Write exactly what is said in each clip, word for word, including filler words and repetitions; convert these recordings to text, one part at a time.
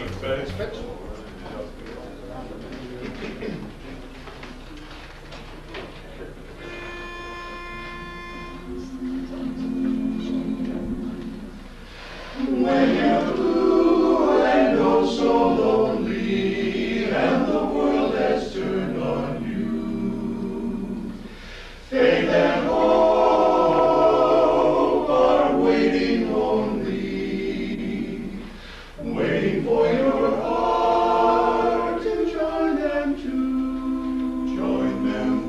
Specs. When you're blue and oh so lonely, and the world has turned on you, faith and hope are waiting only, waiting for your heart to join them too, join them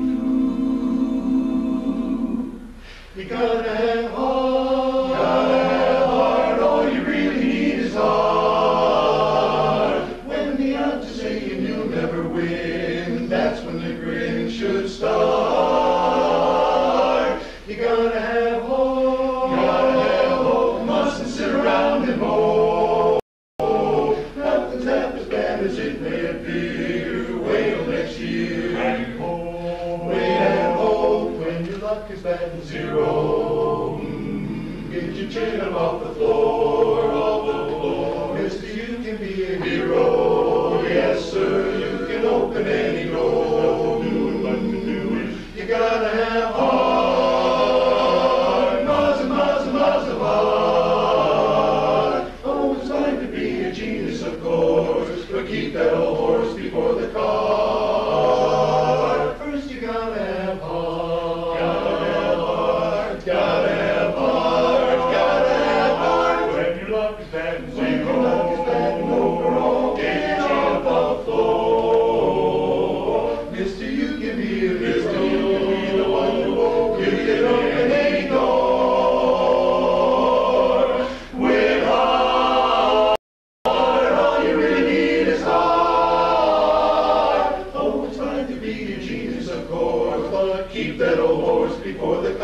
too. You gotta have heart, gotta have heart, all you really need is heart. When the odds are saying you'll never win, that's when the grin should start. You gotta have hope, gotta have hope, mustn't sit around and mope. Nothing's half as bad as it may appear. Wait till next year. And hope, wait and hope when your luck is bad and zero. Mm, get your chin up off the floor, off the floor. Mister, you can be a hero. Yes, sir, you can open any door. Do it like to do it. You gotta have heart, miles and miles and miles of heart. Oh, it's fine to be a genius, of course, but keep that old horse before the cart. First you gotta have heart, gotta have heart, gotta have heart, gotta have heart. When your luck is bad and zero, when your luck is bad and overall, get your chin up off the floor. Mister, you can be a hero, you can be the one who you can open any door. With heart, all you really need is heart. Oh, it's fine to be a genius, of course, but keep that old horse before the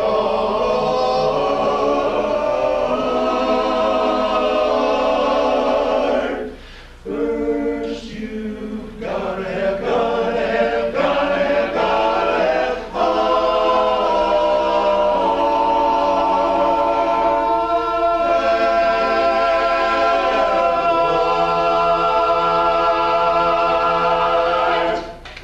cart. First you've gotta have, gotta have, gotta have, gotta have heart.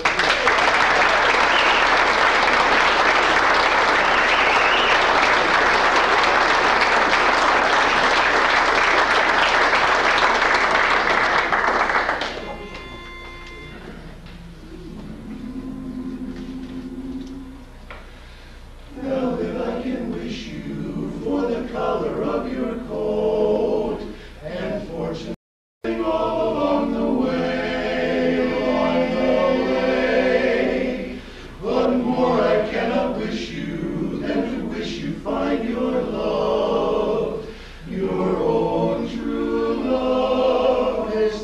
Now that I can wish you for the color of your coat and fortune all along the way, along the way. But more I cannot wish you than to wish you find your love, your own true love this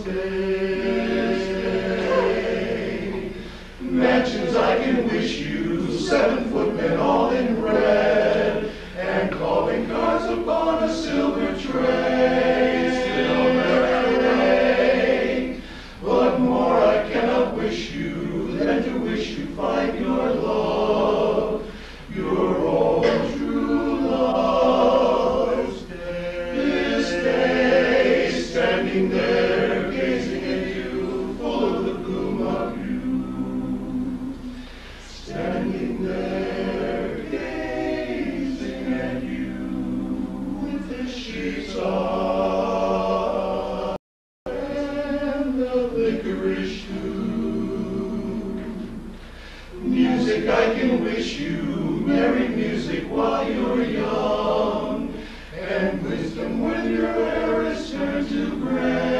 day. Mansions I can wish you, seven footmen all in red, and calling cards upon a silver tray, silver tray. But more I cannot wish you than to wish you find your love, your own true love this day, this day, standing there gazing at you, full of the bloom of youth. Standing there gazing at you with the sheets off and the licorice too. Music I can wish you, merry music while you're young, and wisdom when your hair is turned to gray.